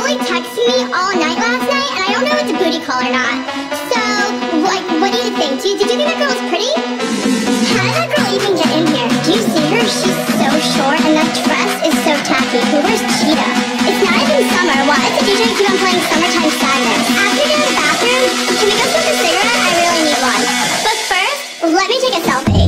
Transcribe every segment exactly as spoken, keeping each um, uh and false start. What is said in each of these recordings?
Chloe texted me all night last night, and I don't know if it's a booty call or not. So, like, what do you think? Do you, did you think that girl was pretty? How did that girl even get in here? Do you see her? She's so short, and that dress is so tacky. Who wears cheetah? It's not even summer. Why does the D J keep on playing Summertime Sadness? After you get in the bathroom, can we go smoke a cigarette? I really need one. But first, let me take a selfie.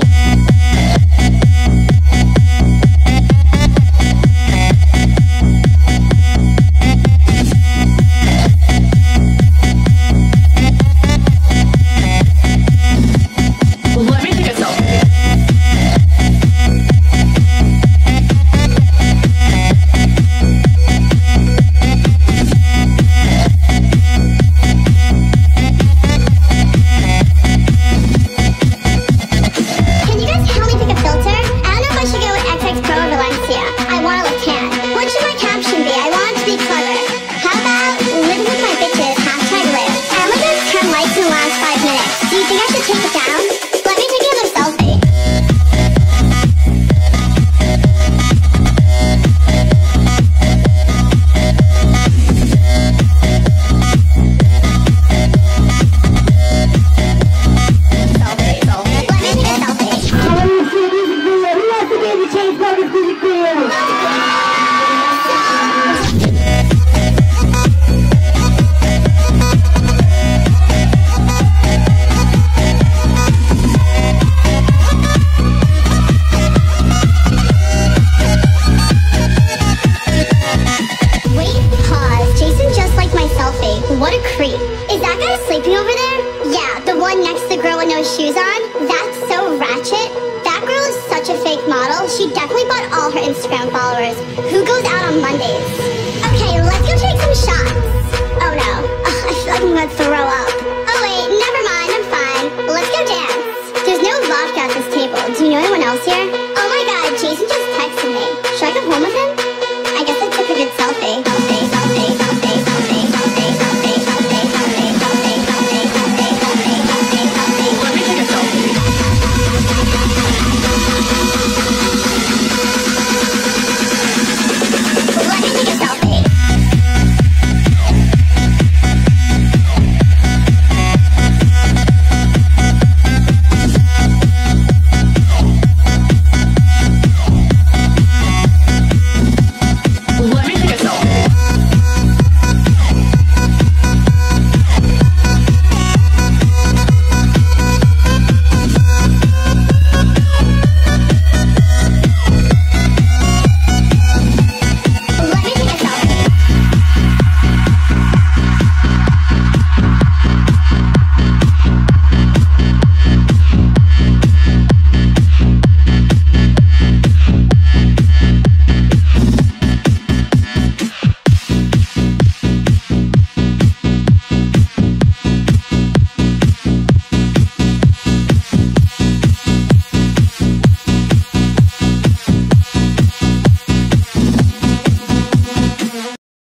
What a creep. Is that guy sleeping over there? Yeah, the one next to the girl with no shoes on? That's so ratchet. That girl is such a fake model. She definitely bought all her Instagram followers. Who goes out on Mondays?